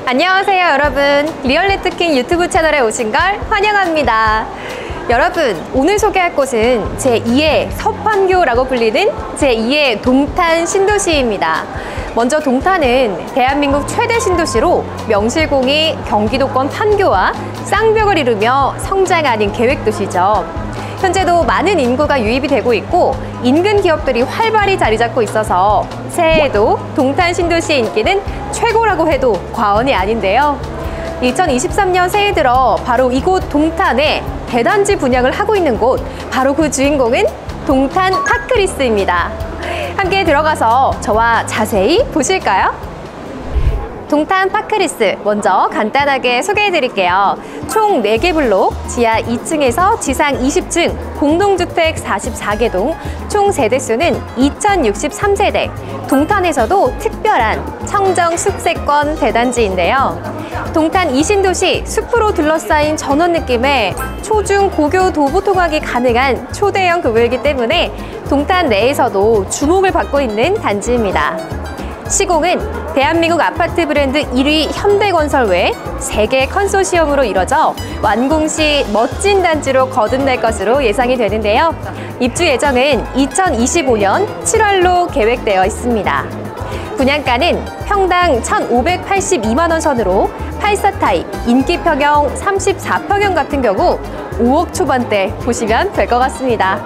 안녕하세요 여러분, 리얼리트킹 유튜브 채널에 오신 걸 환영합니다. 여러분, 오늘 소개할 곳은 제2의 서판교라고 불리는 제2의 동탄 신도시입니다. 먼저 동탄은 대한민국 최대 신도시로 명실공히 경기도권 판교와 쌍벽을 이루며 성장하는 계획도시죠. 현재도 많은 인구가 유입이 되고 있고 인근 기업들이 활발히 자리 잡고 있어서 새해에도 동탄 신도시의 인기는 최고라고 해도 과언이 아닌데요. 2023년 새해 들어 바로 이곳 동탄에 대단지 분양을 하고 있는 곳, 바로 그 주인공은 동탄 파크리스입니다. 함께 들어가서 저와 자세히 보실까요? 동탄 파크리스, 먼저 간단하게 소개해 드릴게요. 총 4개 블록, 지하 2층에서 지상 20층, 공동주택 44개 동, 총 세대수는 2063세대, 동탄에서도 특별한 청정 숲세권 대단지인데요. 동탄 이신도시 숲으로 둘러싸인 전원 느낌의 초중 고교 도보 통학이 가능한 초대형 도보이기 때문에 동탄 내에서도 주목을 받고 있는 단지입니다. 시공은 대한민국 아파트 브랜드 1위 현대건설 외 세계 컨소시엄으로 이뤄져 완공 시 멋진 단지로 거듭날 것으로 예상이 되는데요. 입주 예정은 2025년 7월로 계획되어 있습니다. 분양가는 평당 1,582만 원 선으로 84 타입, 인기평형 34평형 같은 경우 5억 초반대 보시면 될 것 같습니다.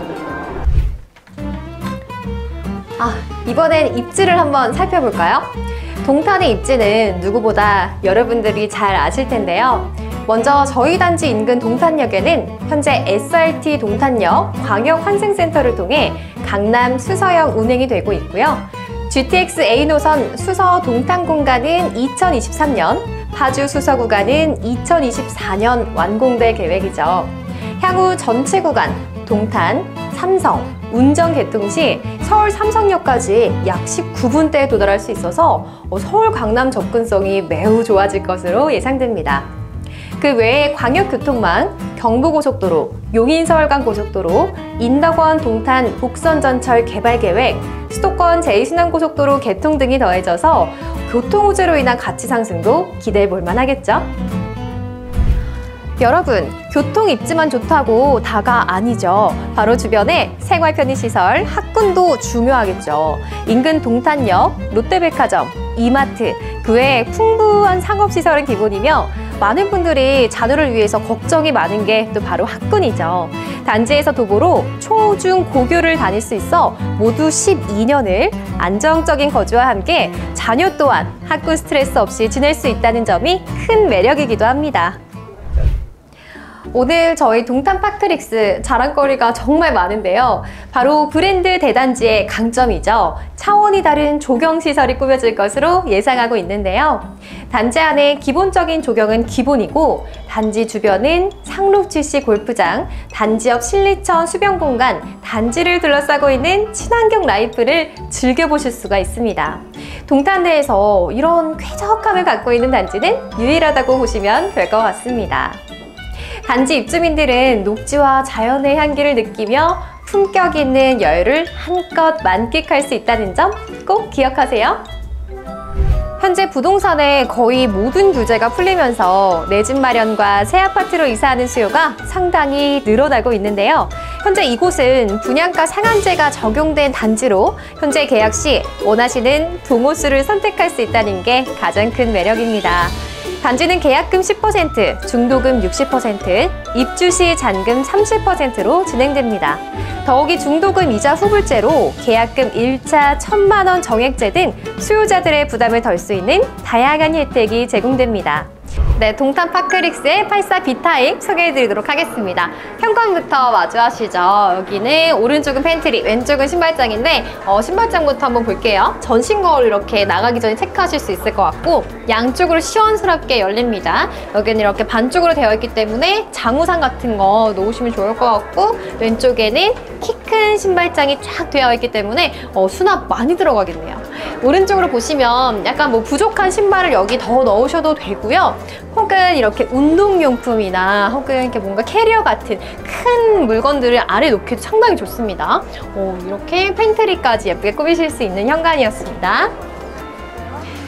이번엔 입지를 한번 살펴볼까요? 동탄의 입지는 누구보다 여러분들이 잘 아실 텐데요. 먼저 저희 단지 인근 동탄역에는 현재 SRT 동탄역 광역환승센터를 통해 강남 수서역 운행이 되고 있고요. GTX A 노선 수서 동탄 공간은 2023년, 파주 수서 구간은 2024년 완공될 계획이죠. 향후 전체 구간 동탄, 삼성, 운정 개통 시 서울 삼성역까지 약 19분대에 도달할 수 있어서 서울 강남 접근성이 매우 좋아질 것으로 예상됩니다. 그 외에 광역교통망, 경부고속도로, 용인서울간 고속도로, 인덕원 동탄 복선전철 개발 계획, 수도권 제2순환고속도로 개통 등이 더해져서 교통호재로 인한 가치 상승도 기대해 볼 만하겠죠? 여러분, 교통 입지만 좋다고 다가 아니죠. 바로 주변에 생활 편의시설, 학군도 중요하겠죠. 인근 동탄역, 롯데백화점, 이마트, 그 외에 풍부한 상업시설은 기본이며 많은 분들이 자녀를 위해서 걱정이 많은 게 또 바로 학군이죠. 단지에서 도보로 초, 중, 고교를 다닐 수 있어 모두 12년을 안정적인 거주와 함께 자녀 또한 학군 스트레스 없이 지낼 수 있다는 점이 큰 매력이기도 합니다. 오늘 저희 동탄 파크리스 자랑거리가 정말 많은데요. 바로 브랜드 대단지의 강점이죠. 차원이 다른 조경시설이 꾸며질 것으로 예상하고 있는데요. 단지 안에 기본적인 조경은 기본이고 단지 주변은 상록 GC 골프장, 단지 옆 신리천 수변공간, 단지를 둘러싸고 있는 친환경 라이프를 즐겨보실 수가 있습니다. 동탄 내에서 이런 쾌적함을 갖고 있는 단지는 유일하다고 보시면 될 것 같습니다. 단지 입주민들은 녹지와 자연의 향기를 느끼며 품격 있는 여유를 한껏 만끽할 수 있다는 점 꼭 기억하세요. 현재 부동산의 거의 모든 규제가 풀리면서 내 집 마련과 새 아파트로 이사하는 수요가 상당히 늘어나고 있는데요. 현재 이곳은 분양가 상한제가 적용된 단지로 현재 계약 시 원하시는 동호수를 선택할 수 있다는 게 가장 큰 매력입니다. 단지는 계약금 10%, 중도금 60%, 입주 시 잔금 30%로 진행됩니다. 더욱이 중도금 이자 후불제로 계약금 1차 1,000만 원 정액제 등 수요자들의 부담을 덜 수 있는 다양한 혜택이 제공됩니다. 네, 동탄 파크리스의 84 B타입 소개해드리도록 하겠습니다. 현관부터 마주하시죠. 여기는 오른쪽은 팬트리, 왼쪽은 신발장인데 신발장부터 한번 볼게요. 전신 거울 이렇게 나가기 전에 체크하실 수 있을 것 같고 양쪽으로 시원스럽게 열립니다. 여기는 이렇게 반쪽으로 되어 있기 때문에 장우산 같은 거 놓으시면 좋을 것 같고 왼쪽에는 키 큰 신발장이 쫙 되어 있기 때문에 수납 많이 들어가겠네요. 오른쪽으로 보시면 약간 부족한 신발을 여기 더 넣으셔도 되고요. 혹은 이렇게 운동용품이나 혹은 이렇게 뭔가 캐리어 같은 큰 물건들을 아래 놓기도 상당히 좋습니다. 이렇게 팬트리까지 예쁘게 꾸미실 수 있는 현관이었습니다.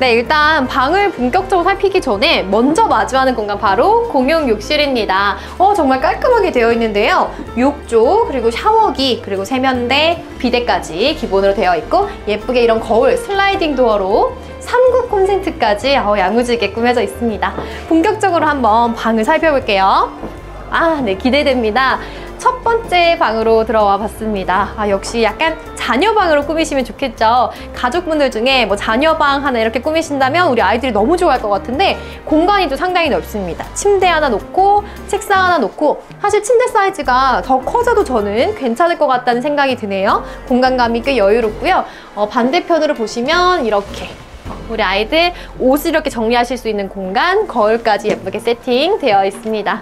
네, 일단 방을 본격적으로 살피기 전에 먼저 마주하는 공간 바로 공용 욕실입니다. 정말 깔끔하게 되어 있는데요. 욕조, 그리고 샤워기, 그리고 세면대, 비데까지 기본으로 되어 있고 예쁘게 이런 거울, 슬라이딩 도어로 3구 콘센트까지 야무지게 꾸며져 있습니다. 본격적으로 한번 방을 살펴볼게요. 네, 기대됩니다. 첫 번째 방으로 들어와 봤습니다. 역시 약간 자녀방으로 꾸미시면 좋겠죠. 가족분들 중에 뭐 자녀방 하나 이렇게 꾸미신다면 우리 아이들이 너무 좋아할 것 같은데 공간이 또 상당히 넓습니다. 침대 하나 놓고 책상 하나 놓고 사실 침대 사이즈가 더 커져도 저는 괜찮을 것 같다는 생각이 드네요. 공간감이 꽤 여유롭고요. 반대편으로 보시면 이렇게 우리 아이들 옷을 이렇게 정리하실 수 있는 공간, 거울까지 예쁘게 세팅되어 있습니다.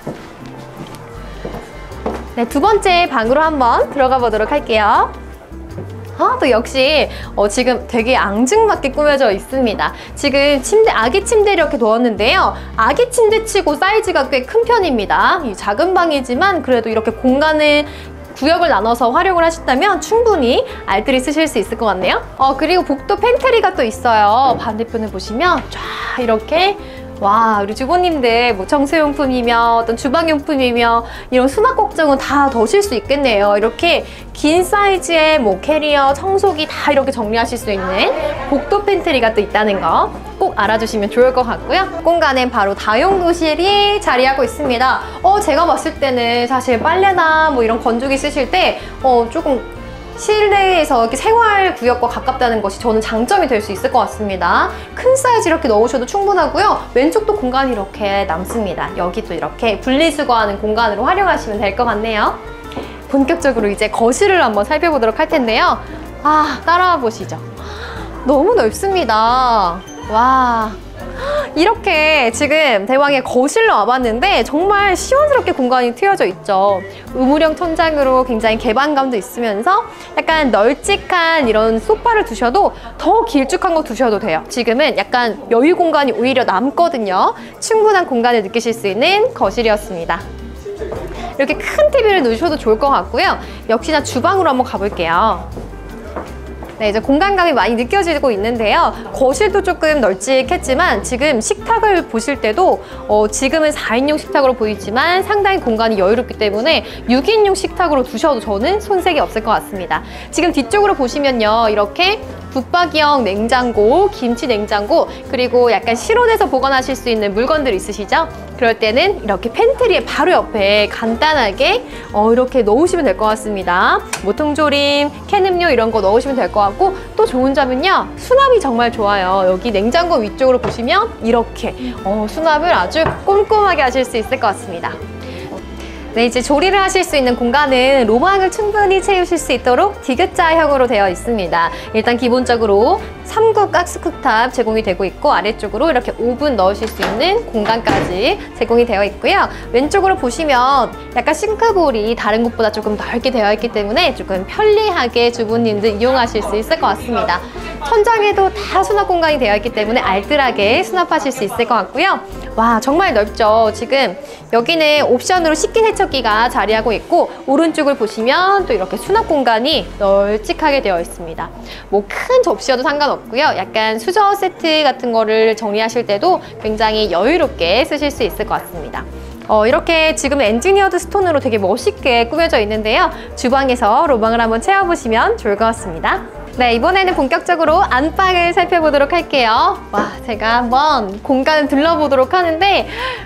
네, 두 번째 방으로 한번 들어가 보도록 할게요. 또 역시 지금 되게 앙증맞게 꾸며져 있습니다. 지금 아기 침대 이렇게 놓았는데요. 아기 침대치고 사이즈가 꽤 큰 편입니다. 이 작은 방이지만 그래도 이렇게 공간을 구역을 나눠서 활용을 하신다면 충분히 알뜰히 쓰실 수 있을 것 같네요. 그리고 복도 팬트리가 또 있어요. 반대편을 보시면 쫙 이렇게 우리 주부님들 뭐 청소용품이며 어떤 주방용품이며 이런 수납 걱정은 다 더실 수 있겠네요. 이렇게 긴 사이즈의 뭐 캐리어, 청소기 다 이렇게 정리하실 수 있는 복도 팬트리가 또 있다는 거 꼭 알아주시면 좋을 것 같고요. 공간엔 바로 다용도실이 자리하고 있습니다. 제가 봤을 때는 사실 빨래나 뭐 이런 건조기 쓰실 때 조금 실내에서 이렇게 생활구역과 가깝다는 것이 저는 장점이 될 수 있을 것 같습니다. 큰 사이즈 이렇게 넣으셔도 충분하고요. 왼쪽도 공간이 이렇게 남습니다. 여기도 이렇게 분리수거하는 공간으로 활용하시면 될 것 같네요. 본격적으로 이제 거실을 한번 살펴보도록 할 텐데요. 따라와 보시죠. 너무 넓습니다. 이렇게 지금 대왕의 거실로 와봤는데 정말 시원스럽게 공간이 트여져 있죠. 우물형 천장으로 굉장히 개방감도 있으면서 약간 널찍한 이런 소파를 두셔도 더 길쭉한 거 두셔도 돼요. 지금은 약간 여유 공간이 오히려 남거든요. 충분한 공간을 느끼실 수 있는 거실이었습니다. 이렇게 큰 TV를 놓으셔도 좋을 것 같고요. 역시나 주방으로 한번 가볼게요. 네, 이제 공간감이 많이 느껴지고 있는데요. 거실도 조금 널찍했지만 지금 식탁을 보실 때도 지금은 4인용 식탁으로 보이지만 상당히 공간이 여유롭기 때문에 6인용 식탁으로 두셔도 저는 손색이 없을 것 같습니다. 지금 뒤쪽으로 보시면요. 이렇게 붙박이형 냉장고, 김치 냉장고, 그리고 약간 실온에서 보관하실 수 있는 물건들 있으시죠? 그럴 때는 이렇게 팬트리에 바로 옆에 간단하게 이렇게 넣으시면 될 것 같습니다. 뭐 통조림, 캔 음료 이런 거 넣으시면 될 것 같고 또 좋은 점은요. 수납이 정말 좋아요. 여기 냉장고 위쪽으로 보시면 이렇게 수납을 아주 꼼꼼하게 하실 수 있을 것 같습니다. 네, 이제 조리를 하실 수 있는 공간은 로망을 충분히 채우실 수 있도록 디귿자형으로 되어 있습니다. 일단 기본적으로 3구 가스 쿡탑 제공이 되고 있고 아래쪽으로 이렇게 오븐 넣으실 수 있는 공간까지 제공이 되어 있고요. 왼쪽으로 보시면 약간 싱크볼이 다른 곳보다 조금 넓게 되어 있기 때문에 조금 편리하게 주부님들 이용하실 수 있을 것 같습니다. 천장에도 다 수납 공간이 되어 있기 때문에 알뜰하게 수납하실 수 있을 것 같고요. 정말 넓죠. 지금 여기는 옵션으로 식기세척기가 자리하고 있고 오른쪽을 보시면 또 이렇게 수납 공간이 널찍하게 되어 있습니다. 뭐 큰 접시여도 상관없고요. 약간 수저 세트 같은 거를 정리하실 때도 굉장히 여유롭게 쓰실 수 있을 것 같습니다. 이렇게 지금 엔지니어드 스톤으로 되게 멋있게 꾸며져 있는데요. 주방에서 로망을 한번 채워보시면 좋을 것 같습니다. 네, 이번에는 본격적으로 안방을 살펴보도록 할게요. 제가 한번 공간을 둘러보도록 하는데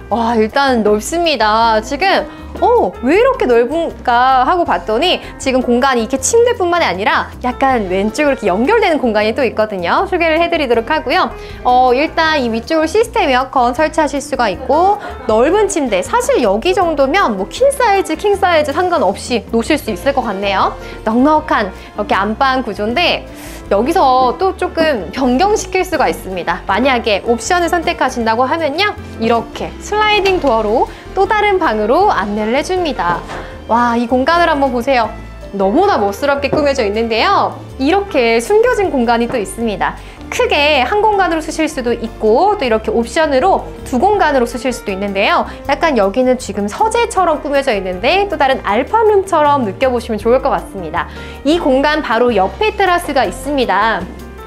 일단 넓습니다. 지금 왜 이렇게 넓은가 하고 봤더니 지금 공간이 이렇게 침대뿐만이 아니라 약간 왼쪽으로 이렇게 연결되는 공간이 또 있거든요. 소개를 해드리도록 하고요. 일단 이 위쪽으로 시스템 에어컨 설치하실 수가 있고 넓은 침대, 사실 여기 정도면 뭐 퀸 사이즈 상관없이 놓으실 수 있을 것 같네요. 넉넉한 이렇게 안방 구조인데 여기서 또 조금 변경시킬 수가 있습니다. 만약에 옵션을 선택하신다고 하면요. 이렇게 슬라이딩 도어로 또 다른 방으로 안내를 해줍니다. 이 공간을 한번 보세요. 너무나 멋스럽게 꾸며져 있는데요. 이렇게 숨겨진 공간이 또 있습니다. 크게 한 공간으로 쓰실 수도 있고 또 이렇게 옵션으로 두 공간으로 쓰실 수도 있는데요. 약간 여기는 지금 서재처럼 꾸며져 있는데 또 다른 알파룸처럼 느껴보시면 좋을 것 같습니다. 이 공간 바로 옆에 테라스가 있습니다.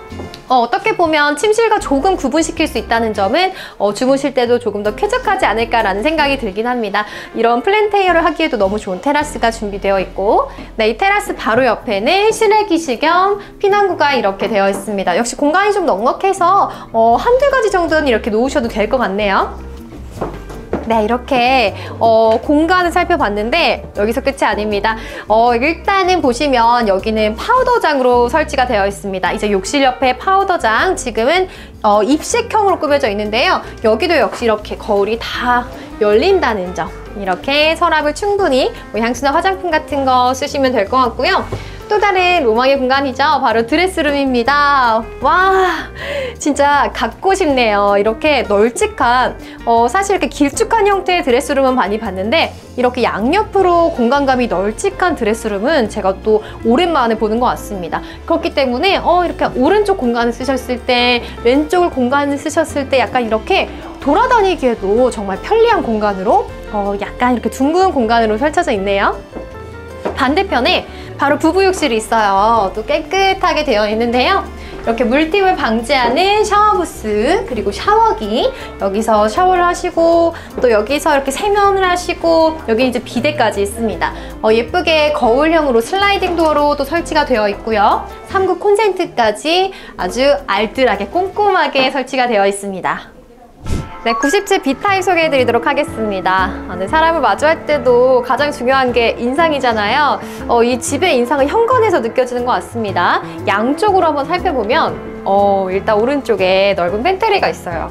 어떻게 보면 침실과 조금 구분시킬 수 있다는 점은 주무실 때도 조금 더 쾌적하지 않을까라는 생각이 들긴 합니다. 이런 플랜테이어를 하기에도 너무 좋은 테라스가 준비되어 있고, 네, 이 테라스 바로 옆에는 실외기실 겸 피난구가 이렇게 되어 있습니다. 역시 공간이 좀 넉넉해서 한두 가지 정도는 이렇게 놓으셔도 될 것 같네요. 네, 이렇게 공간을 살펴봤는데 여기서 끝이 아닙니다. 일단은 보시면 여기는 파우더장으로 설치가 되어 있습니다. 이제 욕실 옆에 파우더장, 지금은 입식형으로 꾸며져 있는데요. 여기도 역시 이렇게 거울이 다 열린다는 점, 이렇게 서랍을 충분히 향수나 화장품 같은 거 쓰시면 될 것 같고요. 또 다른 로망의 공간이죠. 바로 드레스룸입니다. 와, 진짜 갖고 싶네요. 이렇게 널찍한, 사실 이렇게 길쭉한 형태의 드레스룸은 많이 봤는데 이렇게 양옆으로 공간감이 널찍한 드레스룸은 제가 또 오랜만에 보는 것 같습니다. 그렇기 때문에 이렇게 오른쪽 공간을 쓰셨을 때, 왼쪽 공간을 쓰셨을 때 약간 이렇게 돌아다니기에도 정말 편리한 공간으로 약간 이렇게 둥근 공간으로 펼쳐져 있네요. 반대편에 바로 부부욕실이 있어요. 또 깨끗하게 되어 있는데요. 이렇게 물팁을 방지하는 샤워부스, 그리고 샤워기, 여기서 샤워를 하시고 또 여기서 이렇게 세면을 하시고, 여기 이제 비데까지 있습니다. 예쁘게 거울형으로 슬라이딩 도어로 또 설치가 되어 있고요. 3구 콘센트까지 아주 알뜰하게 꼼꼼하게 설치가 되어 있습니다. 네, 97 B타입 소개해드리도록 하겠습니다. 네, 사람을 마주할 때도 가장 중요한 게 인상이잖아요. 이 집의 인상은 현관에서 느껴지는 것 같습니다. 양쪽으로 한번 살펴보면 일단 오른쪽에 넓은 팬트리가 있어요.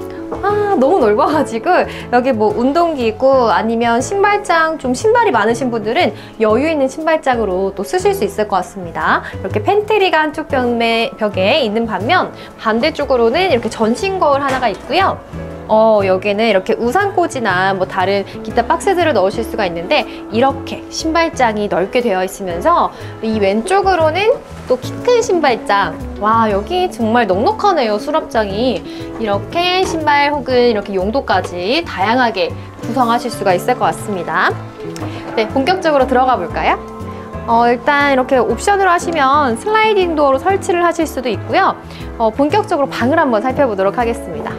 너무 넓어가지고 여기 뭐 운동기구 아니면 신발장, 좀 신발이 많으신 분들은 여유 있는 신발장으로 또 쓰실 수 있을 것 같습니다. 이렇게 팬트리가 한쪽 벽에 있는 반면 반대쪽으로는 이렇게 전신 거울 하나가 있고요. 여기는 이렇게 우산꽂이나 뭐 다른 기타 박스들을 넣으실 수가 있는데 이렇게 신발장이 넓게 되어 있으면서 이 왼쪽으로는 또 키 큰 신발장. 와, 여기 정말 넉넉하네요, 수납장이. 이렇게 신발 혹은 이렇게 용도까지 다양하게 구성하실 수가 있을 것 같습니다. 네, 본격적으로 들어가 볼까요? 일단 이렇게 옵션으로 하시면 슬라이딩 도어로 설치를 하실 수도 있고요. 본격적으로 방을 한번 살펴보도록 하겠습니다.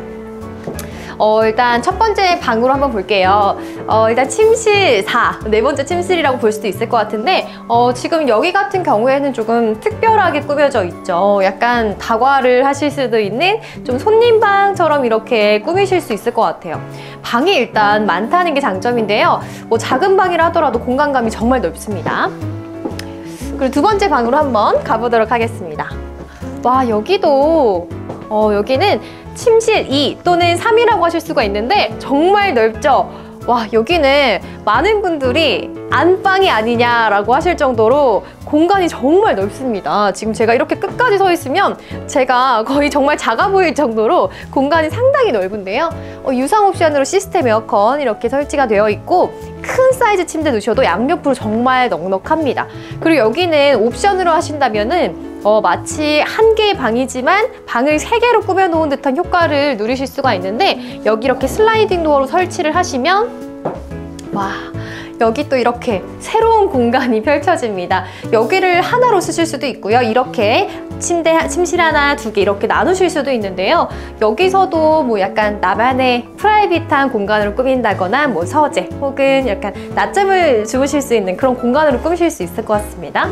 일단 첫 번째 방으로 한번 볼게요. 일단 침실 4, 네 번째 침실이라고 볼 수도 있을 것 같은데 지금 여기 같은 경우에는 조금 특별하게 꾸며져 있죠. 약간 다과를 하실 수도 있는 좀 손님방처럼 이렇게 꾸미실 수 있을 것 같아요. 방이 일단 많다는 게 장점인데요. 뭐 작은 방이라 하더라도 공간감이 정말 넓습니다. 그리고 두 번째 방으로 한번 가보도록 하겠습니다. 와, 여기도 여기는 침실 2 또는 3이라고 하실 수가 있는데 정말 넓죠? 와, 여기는 많은 분들이 안방이 아니냐라고 하실 정도로 공간이 정말 넓습니다. 지금 제가 이렇게 끝까지 서 있으면 제가 거의 정말 작아 보일 정도로 공간이 상당히 넓은데요. 유상 옵션으로 시스템 에어컨 이렇게 설치가 되어 있고 큰 사이즈 침대 두셔도 양옆으로 정말 넉넉합니다. 그리고 여기는 옵션으로 하신다면은 마치 한 개의 방이지만 방을 3개로 꾸며놓은 듯한 효과를 누리실 수가 있는데 여기 이렇게 슬라이딩 도어로 설치를 하시면 와, 여기 또 이렇게 새로운 공간이 펼쳐집니다. 여기를 하나로 쓰실 수도 있고요. 이렇게 침실 하나, 2개 이렇게 나누실 수도 있는데요. 여기서도 뭐 약간 나만의 프라이빗한 공간으로 꾸민다거나 뭐 서재 혹은 약간 낮잠을 주무실 수 있는 그런 공간으로 꾸미실 수 있을 것 같습니다.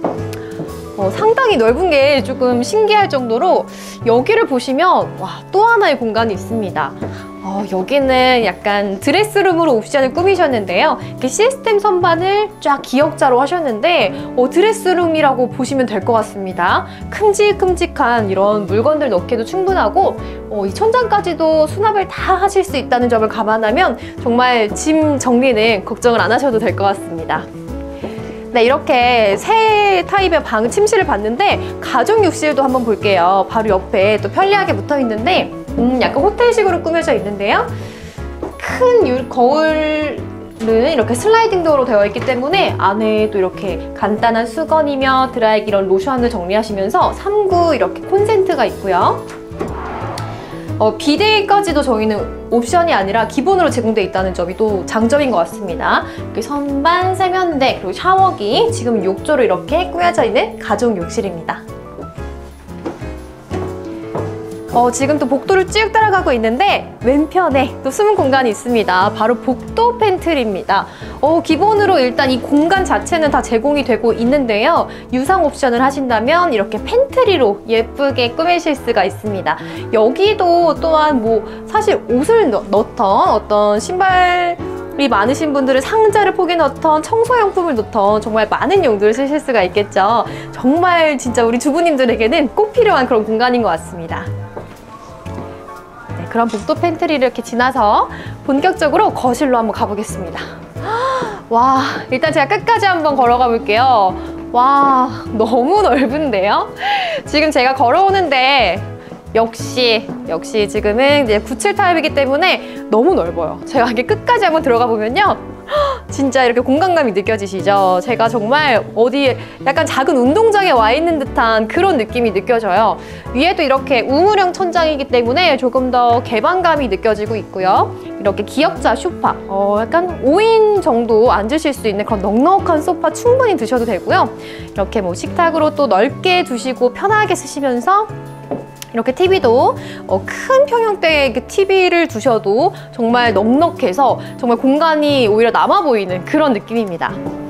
상당히 넓은 게 조금 신기할 정도로 여기를 보시면 와, 또 하나의 공간이 있습니다. 여기는 약간 드레스룸으로 옵션을 꾸미셨는데요. 이렇게 시스템 선반을 쫙 기역자로 하셨는데 드레스룸이라고 보시면 될 것 같습니다. 큼직큼직한 이런 물건들 넣기도 충분하고 이 천장까지도 수납을 다 하실 수 있다는 점을 감안하면 정말 짐 정리는 걱정을 안 하셔도 될 것 같습니다. 네, 이렇게 세 타입의 방 침실을 봤는데 가족 욕실도 한번 볼게요. 바로 옆에 또 편리하게 붙어 있는데 약간 호텔식으로 꾸며져 있는데요. 큰 거울은 이렇게 슬라이딩 도어로 되어 있기 때문에 안에 또 이렇게 간단한 수건이며 드라이기 이런 로션을 정리하시면서 3구 이렇게 콘센트가 있고요. 비데까지도 저희는 옵션이 아니라 기본으로 제공되어 있다는 점이 또 장점인 것 같습니다. 이렇게 선반, 세면대, 그리고 샤워기, 지금 욕조로 이렇게 꾸며져 있는 가족 욕실입니다. 지금 또 복도를 쭉 따라가고 있는데 왼편에 또 숨은 공간이 있습니다. 바로 복도 팬트리입니다. 기본으로 일단 이 공간 자체는 다 제공이 되고 있는데요. 유상 옵션을 하신다면 이렇게 팬트리로 예쁘게 꾸미실 수가 있습니다. 여기도 또한 사실 옷을 넣던 어떤 신발이 많으신 분들은 상자를 포개 넣던 청소용품을 넣던 정말 많은 용도를 쓰실 수가 있겠죠. 정말 진짜 우리 주부님들에게는 꼭 필요한 그런 공간인 것 같습니다. 그런 복도 팬트리를 이렇게 지나서 본격적으로 거실로 한번 가보겠습니다. 와, 일단 제가 끝까지 한번 걸어가 볼게요. 와, 너무 넓은데요? 지금 제가 걸어오는데 역시 지금은 이제 97 타입이기 때문에 너무 넓어요. 제가 이게 끝까지 한번 들어가 보면요. 진짜 이렇게 공간감이 느껴지시죠? 제가 정말 어디에 약간 작은 운동장에 와 있는 듯한 그런 느낌이 느껴져요. 위에도 이렇게 우물형 천장이기 때문에 조금 더 개방감이 느껴지고 있고요. 이렇게 기역자 소파, 약간 5인 정도 앉으실 수 있는 그런 넉넉한 소파 충분히 두셔도 되고요. 이렇게 식탁으로 또 넓게 두시고 편하게 쓰시면서 이렇게 TV도 큰 평형대의 TV를 두셔도 정말 넉넉해서 정말 공간이 오히려 남아 보이는 그런 느낌입니다.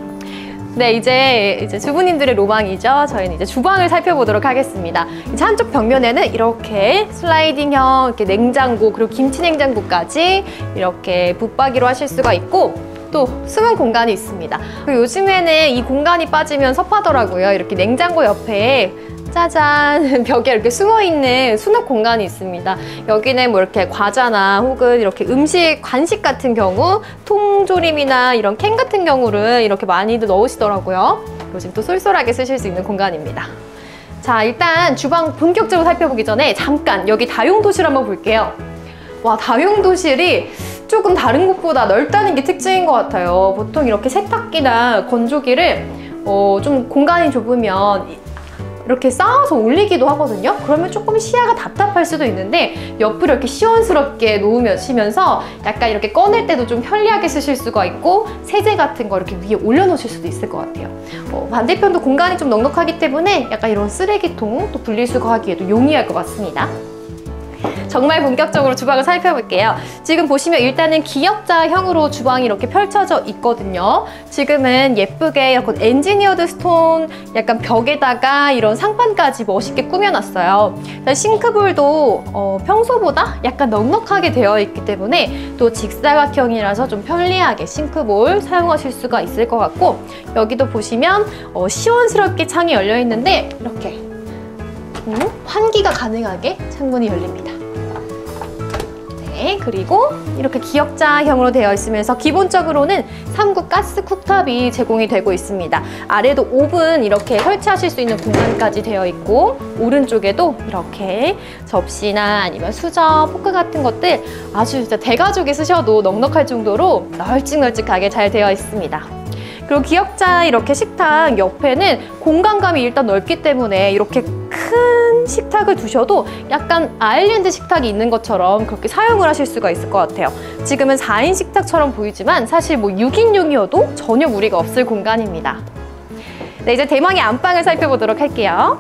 네, 이제 주부님들의 로망이죠. 저희는 이제 주방을 살펴보도록 하겠습니다. 이제 한쪽 벽면에는 이렇게 슬라이딩형 이렇게 냉장고 그리고 김치 냉장고까지 이렇게 붙박이로 하실 수가 있고 또 숨은 공간이 있습니다. 그리고 요즘에는 이 공간이 빠지면 섭하더라고요. 이렇게 냉장고 옆에 짜잔! 벽에 이렇게 숨어있는 수납 공간이 있습니다. 여기는 이렇게 과자나 혹은 이렇게 음식, 간식 같은 경우 통조림이나 이런 캔 같은 경우를 이렇게 많이들 넣으시더라고요. 요즘 또 쏠쏠하게 쓰실 수 있는 공간입니다. 자, 일단 주방 본격적으로 살펴보기 전에 잠깐 여기 다용도실 한번 볼게요. 와, 다용도실이 조금 다른 곳보다 넓다는 게 특징인 것 같아요. 보통 이렇게 세탁기나 건조기를 좀 공간이 좁으면 이렇게 쌓아서 올리기도 하거든요. 그러면 조금 시야가 답답할 수도 있는데 옆으로 이렇게 시원스럽게 놓으시면서 약간 이렇게 꺼낼 때도 좀 편리하게 쓰실 수가 있고 세제 같은 거 이렇게 위에 올려놓으실 수도 있을 것 같아요. 반대편도 공간이 좀 넉넉하기 때문에 약간 이런 쓰레기통 또 분리수거하기에도 용이할 것 같습니다. 정말 본격적으로 주방을 살펴볼게요. 지금 보시면 일단은 기역자형으로 주방이 이렇게 펼쳐져 있거든요. 지금은 예쁘게 이렇게 엔지니어드 스톤 약간 벽에다가 이런 상판까지 멋있게 꾸며놨어요. 싱크볼도 평소보다 약간 넉넉하게 되어 있기 때문에 또 직사각형이라서 좀 편리하게 싱크볼 사용하실 수가 있을 것 같고 여기도 보시면 시원스럽게 창이 열려 있는데 이렇게 환기가 가능하게 창문이 열립니다. 네, 그리고 이렇게 기역자형으로 되어 있으면서 기본적으로는 3구 가스 쿡탑이 제공이 되고 있습니다. 아래도 오븐 이렇게 설치하실 수 있는 공간까지 되어 있고 오른쪽에도 이렇게 접시나 아니면 수저, 포크 같은 것들 아주 진짜 대가족이 쓰셔도 넉넉할 정도로 널찍널찍하게 잘 되어 있습니다. 그리고 기역자 이렇게 식탁 옆에는 공간감이 일단 넓기 때문에 이렇게 큰 식탁을 두셔도 약간 아일랜드 식탁이 있는 것처럼 그렇게 사용을 하실 수가 있을 것 같아요. 지금은 4인 식탁처럼 보이지만 사실 6인용이어도 전혀 무리가 없을 공간입니다. 네, 이제 대망의 안방을 살펴보도록 할게요.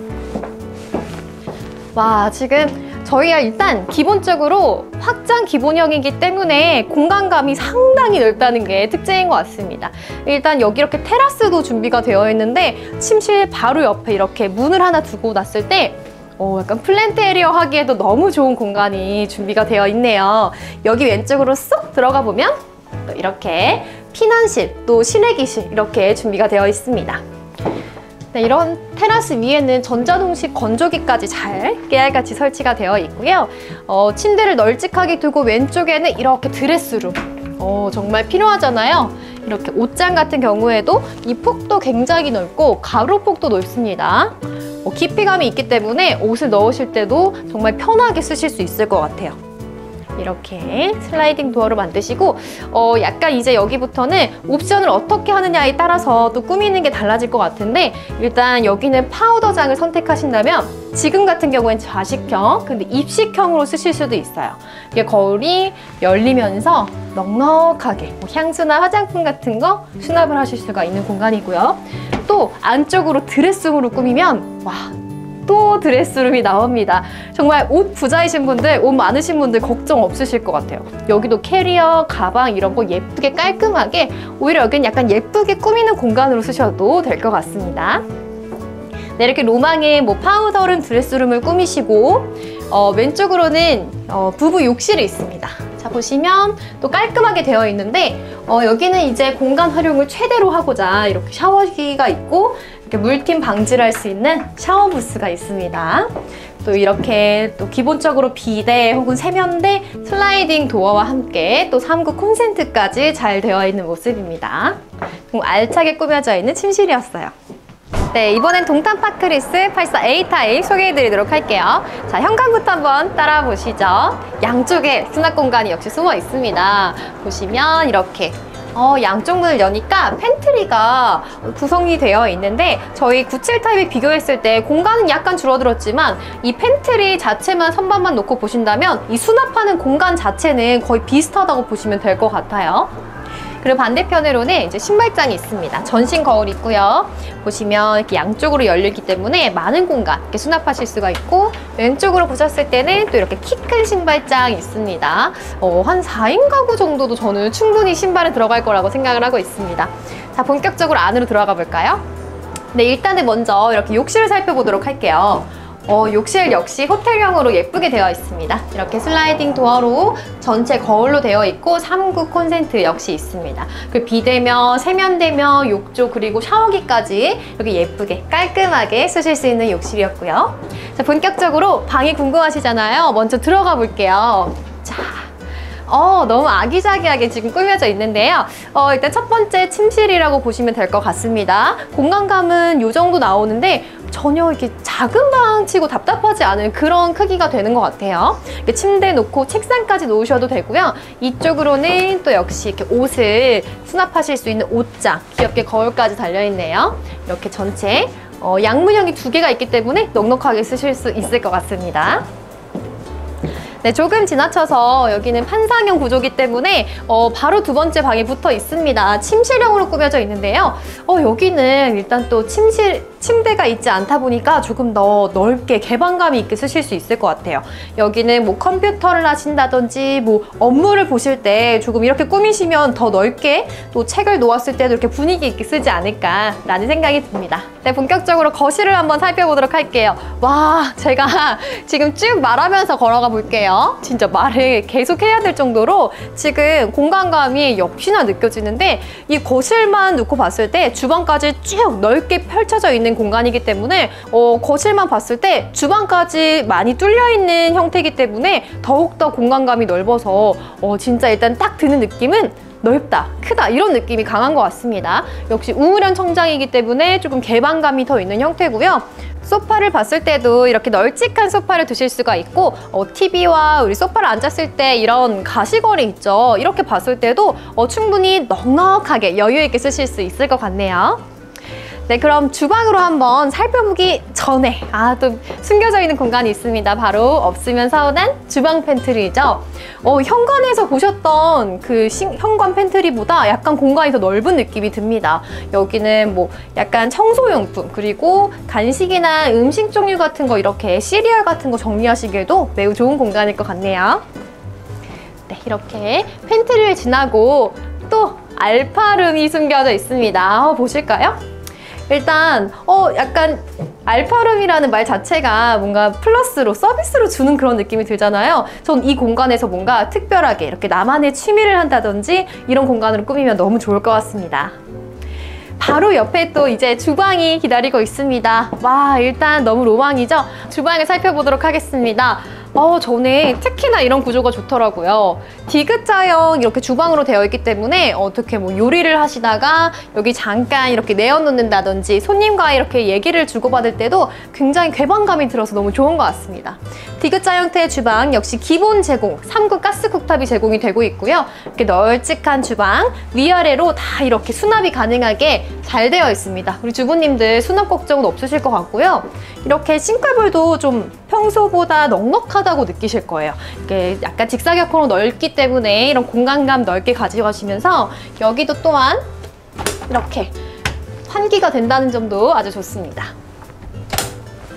와, 지금 저희가 일단 기본적으로 확장 기본형이기 때문에 공간감이 상당히 넓다는 게 특징인 것 같습니다. 일단 여기 이렇게 테라스도 준비가 되어 있는데 침실 바로 옆에 이렇게 문을 하나 두고 놨을 때 약간 플랜트 에리어 하기에도 너무 좋은 공간이 준비가 되어 있네요. 여기 왼쪽으로 쏙 들어가 보면 또 이렇게 피난실, 또 실외기실 이렇게 준비가 되어 있습니다. 네, 이런 테라스 위에는 전자동식 건조기까지 잘 깨알같이 설치가 되어 있고요. 침대를 널찍하게 두고 왼쪽에는 이렇게 드레스룸. 정말 필요하잖아요. 이렇게 옷장 같은 경우에도 이 폭도 굉장히 넓고 가로폭도 넓습니다. 깊이감이 있기 때문에 옷을 넣으실 때도 정말 편하게 쓰실 수 있을 것 같아요. 이렇게 슬라이딩 도어로 만드시고 약간 이제 여기부터는 옵션을 어떻게 하느냐에 따라서 또 꾸미는 게 달라질 것 같은데 일단 여기는 파우더장을 선택하신다면 지금 같은 경우엔 좌식형, 근데 입식형으로 쓰실 수도 있어요. 이게 거울이 열리면서 넉넉하게 향수나 화장품 같은 거 수납을 하실 수가 있는 공간이고요. 또 안쪽으로 드레스룸으로 꾸미면 와, 또 드레스룸이 나옵니다. 정말 옷 부자이신 분들, 옷 많으신 분들 걱정 없으실 것 같아요. 여기도 캐리어, 가방 이런 거 예쁘게 깔끔하게, 오히려 여기는 약간 예쁘게 꾸미는 공간으로 쓰셔도 될 것 같습니다. 네, 이렇게 로망의 뭐 파우더룸, 드레스룸을 꾸미시고 왼쪽으로는 부부 욕실이 있습니다. 자, 보시면 또 깔끔하게 되어 있는데 여기는 이제 공간 활용을 최대로 하고자 이렇게 샤워기가 있고 이렇게 물팀 방지를 할 수 있는 샤워 부스가 있습니다. 또 이렇게 또 기본적으로 비데 혹은 세면대, 슬라이딩 도어와 함께 또 3구 콘센트까지 잘 되어 있는 모습입니다. 알차게 꾸며져 있는 침실이었어요. 네, 이번엔 동탄 파크리스 84A 타입 소개해드리도록 할게요. 자, 현관부터 한번 따라 보시죠. 양쪽에 수납 공간이 역시 숨어 있습니다. 보시면 이렇게 양쪽 문을 여니까 팬트리가 구성이 되어 있는데 저희 97 타입에 비교했을 때 공간은 약간 줄어들었지만 이 팬트리 자체만 선반만 놓고 보신다면 이 수납하는 공간 자체는 거의 비슷하다고 보시면 될 것 같아요. 그리고 반대편으로는 이제 신발장이 있습니다. 전신 거울 있고요. 보시면 이렇게 양쪽으로 열리기 때문에 많은 공간 이렇게 수납하실 수가 있고, 왼쪽으로 보셨을 때는 또 이렇게 키 큰 신발장이 있습니다. 한 4인 가구 정도도 저는 충분히 신발에 들어갈 거라고 생각을 하고 있습니다. 자, 본격적으로 안으로 들어가 볼까요? 네, 일단은 먼저 이렇게 욕실을 살펴보도록 할게요. 욕실 역시 호텔형으로 예쁘게 되어 있습니다. 이렇게 슬라이딩 도어로 전체 거울로 되어 있고 3구 콘센트 역시 있습니다. 그리고 비대며, 세면대며, 욕조 그리고 샤워기까지 이렇게 예쁘게 깔끔하게 쓰실 수 있는 욕실이었고요. 자, 본격적으로 방이 궁금하시잖아요. 먼저 들어가 볼게요. 자, 너무 아기자기하게 지금 꾸며져 있는데요. 일단 첫 번째 침실이라고 보시면 될 것 같습니다. 공간감은 이 정도 나오는데 전혀 이렇게 작은 방 치고 답답하지 않은 그런 크기가 되는 것 같아요. 이렇게 침대 놓고 책상까지 놓으셔도 되고요. 이쪽으로는 또 역시 이렇게 옷을 수납하실 수 있는 옷장, 귀엽게 거울까지 달려있네요. 이렇게 전체 양문형이 2개가 있기 때문에 넉넉하게 쓰실 수 있을 것 같습니다. 네, 조금 지나쳐서 여기는 판상형 구조이기 때문에 바로 두 번째 방에 붙어 있습니다. 침실형으로 꾸며져 있는데요. 여기는 일단 또 침대가 있지 않다 보니까 조금 더 넓게 개방감이 있게 쓰실 수 있을 것 같아요. 여기는 뭐 컴퓨터를 하신다든지 뭐 업무를 보실 때 조금 이렇게 꾸미시면 더 넓게 또 책을 놓았을 때도 이렇게 분위기 있게 쓰지 않을까라는 생각이 듭니다. 네, 본격적으로 거실을 한번 살펴보도록 할게요. 와, 제가 지금 쭉 말하면서 걸어가 볼게요. 진짜 말을 계속 해야 될 정도로 지금 공간감이 역시나 느껴지는데, 이 거실만 놓고 봤을 때 주방까지 쭉 넓게 펼쳐져 있는 공간이기 때문에 거실만 봤을 때 주방까지 많이 뚫려 있는 형태이기 때문에 더욱더 공간감이 넓어서 진짜 일단 딱 드는 느낌은 넓다, 크다 이런 느낌이 강한 것 같습니다. 역시 우물형 천장이기 때문에 조금 개방감이 더 있는 형태고요. 소파를 봤을 때도 이렇게 널찍한 소파를 두실 수가 있고 TV와 우리 소파를 앉았을 때 이런 가시거리 있죠. 이렇게 봤을 때도 충분히 넉넉하게 여유 있게 쓰실 수 있을 것 같네요. 네, 그럼 주방으로 한번 살펴보기 전에 또 숨겨져 있는 공간이 있습니다. 바로 없으면 서운한 주방 팬트리죠. 현관에서 보셨던 그 현관 팬트리보다 약간 공간이 더 넓은 느낌이 듭니다. 여기는 뭐 약간 청소용품 그리고 간식이나 음식 종류 같은 거, 이렇게 시리얼 같은 거 정리하시기에도 매우 좋은 공간일 것 같네요. 네, 이렇게 팬트리를 지나고 또 알파룸이 숨겨져 있습니다. 보실까요? 일단 약간 알파룸이라는 말 자체가 뭔가 플러스로 서비스로 주는 그런 느낌이 들잖아요. 전 이 공간에서 뭔가 특별하게 이렇게 나만의 취미를 한다든지 이런 공간으로 꾸미면 너무 좋을 것 같습니다. 바로 옆에 또 이제 주방이 기다리고 있습니다. 와, 일단 너무 로망이죠? 주방을 살펴보도록 하겠습니다. 저는 특히나 이런 구조가 좋더라고요. 디귿자형 이렇게 주방으로 되어 있기 때문에 어떻게 뭐 요리를 하시다가 여기 잠깐 이렇게 내어놓는다든지 손님과 이렇게 얘기를 주고받을 때도 굉장히 개방감이 들어서 너무 좋은 것 같습니다. 디귿자 형태의 주방 역시 기본 제공, 3구 가스 쿡탑이 제공이 되고 있고요. 이렇게 널찍한 주방, 위아래로 다 이렇게 수납이 가능하게 잘 되어 있습니다. 우리 주부님들 수납 걱정은 없으실 것 같고요. 이렇게 싱크볼도 좀 평소보다 넉넉하다고 느끼실 거예요. 이게 약간 직사각형으로 넓기 때문에 이런 공간감 넓게 가져가시면서 여기도 또한 이렇게 환기가 된다는 점도 아주 좋습니다.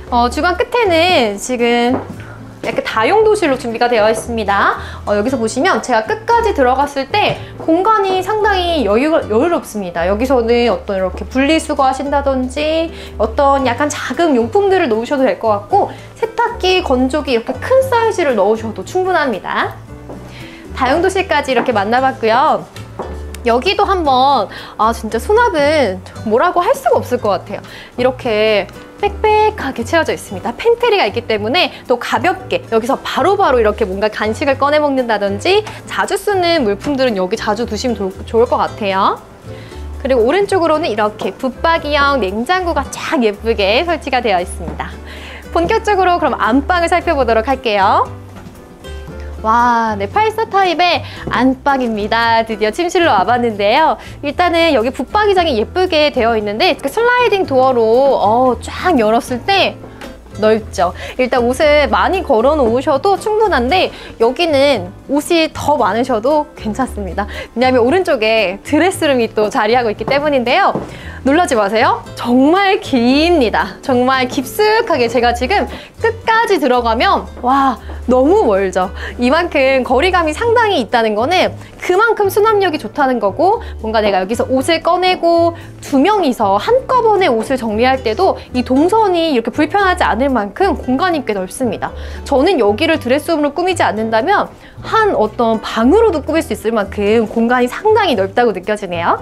주방 끝에는 지금 약간 다용도실로 준비가 되어 있습니다. 여기서 보시면 제가 끝까지 들어갔을 때 공간이 상당히 여유롭습니다. 여기서는 어떤 이렇게 분리수거 하신다든지 어떤 약간 작은 용품들을 놓으셔도 될 것 같고, 세탁기, 건조기 이렇게 큰 사이즈를 넣으셔도 충분합니다. 다용도실까지 이렇게 만나봤고요. 여기도 한번 진짜 수납은 뭐라고 할 수가 없을 것 같아요. 이렇게 빽빽하게 채워져 있습니다. 팬트리가 있기 때문에 또 가볍게 여기서 바로바로 이렇게 뭔가 간식을 꺼내 먹는다든지 자주 쓰는 물품들은 여기 자주 두시면 좋을 것 같아요. 그리고 오른쪽으로는 이렇게 붙박이형 냉장고가 쫙 예쁘게 설치가 되어 있습니다. 본격적으로 그럼 안방을 살펴보도록 할게요. 와, 네, 8사 타입의 안방입니다. 드디어 침실로 와봤는데요. 일단은 여기 붙박이장이 예쁘게 되어 있는데 슬라이딩 도어로 쫙 열었을 때 넓죠. 일단 옷을 많이 걸어 놓으셔도 충분한데 여기는 옷이 더 많으셔도 괜찮습니다. 왜냐하면 오른쪽에 드레스룸이 또 자리하고 있기 때문인데요. 놀라지 마세요. 정말 깁니다. 정말 깊숙하게 제가 지금 끝까지 들어가면 와, 너무 멀죠. 이만큼 거리감이 상당히 있다는 거는 그만큼 수납력이 좋다는 거고, 뭔가 내가 여기서 옷을 꺼내고 두 명이서 한꺼번에 옷을 정리할 때도 이 동선이 이렇게 불편하지 않을 만큼 공간이 꽤 넓습니다. 저는 여기를 드레스룸으로 꾸미지 않는다면 한 어떤 방으로도 꾸밀 수 있을 만큼 공간이 상당히 넓다고 느껴지네요.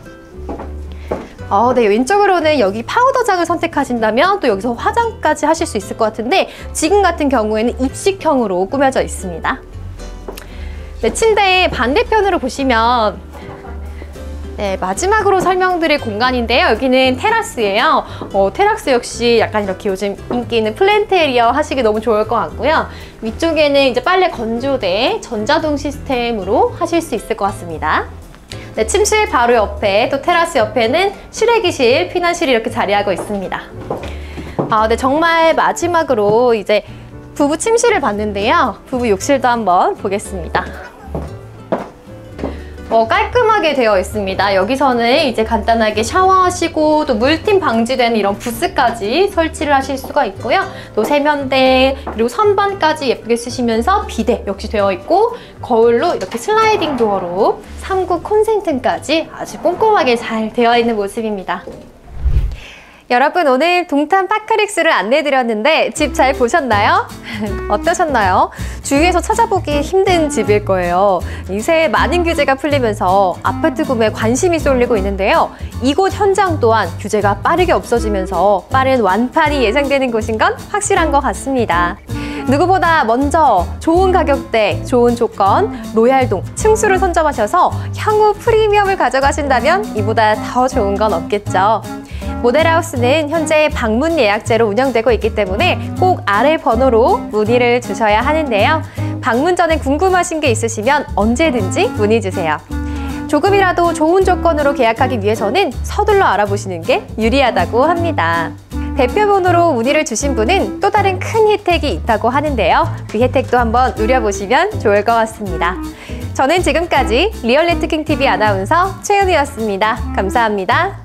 네, 왼쪽으로는 여기 파우더장을 선택하신다면 또 여기서 화장까지 하실 수 있을 것 같은데, 지금 같은 경우에는 입식형으로 꾸며져 있습니다. 네, 침대의 반대편으로 보시면 마지막으로 설명드릴 공간인데요. 여기는 테라스예요. 테라스 역시 약간 이렇게 요즘 인기 있는 플랜테리어 하시기 너무 좋을 것 같고요. 위쪽에는 이제 빨래 건조대 전자동 시스템으로 하실 수 있을 것 같습니다. 네, 침실 바로 옆에 또 테라스 옆에는 실외기실, 피난실이 이렇게 자리하고 있습니다. 네, 정말 마지막으로 이제 부부 침실을 봤는데요. 부부 욕실도 한번 보겠습니다. 깔끔하게 되어 있습니다. 여기서는 이제 간단하게 샤워하시고 또 물팀 방지되는 이런 부스까지 설치를 하실 수가 있고요. 또 세면대 그리고 선반까지 예쁘게 쓰시면서 비데 역시 되어 있고, 거울로 이렇게 슬라이딩 도어로 3구 콘센트까지 아주 꼼꼼하게 잘 되어 있는 모습입니다. 여러분, 오늘 동탄 파크릭스를 안내해드렸는데 집 잘 보셨나요? 어떠셨나요? 주위에서 찾아보기 힘든 집일 거예요. 이새 많은 규제가 풀리면서 아파트 구매에 관심이 쏠리고 있는데요. 이곳 현장 또한 규제가 빠르게 없어지면서 빠른 완판이 예상되는 곳인 건 확실한 것 같습니다. 누구보다 먼저 좋은 가격대, 좋은 조건, 로얄동, 층수를 선점하셔서 향후 프리미엄을 가져가신다면 이보다 더 좋은 건 없겠죠. 모델하우스는 현재 방문 예약제로 운영되고 있기 때문에 꼭 아래 번호로 문의를 주셔야 하는데요. 방문 전에 궁금하신 게 있으시면 언제든지 문의 주세요. 조금이라도 좋은 조건으로 계약하기 위해서는 서둘러 알아보시는 게 유리하다고 합니다. 대표번호로 문의를 주신 분은 또 다른 큰 혜택이 있다고 하는데요. 그 혜택도 한번 누려보시면 좋을 것 같습니다. 저는 지금까지 리얼레트킹TV 아나운서 최은희였습니다. 감사합니다.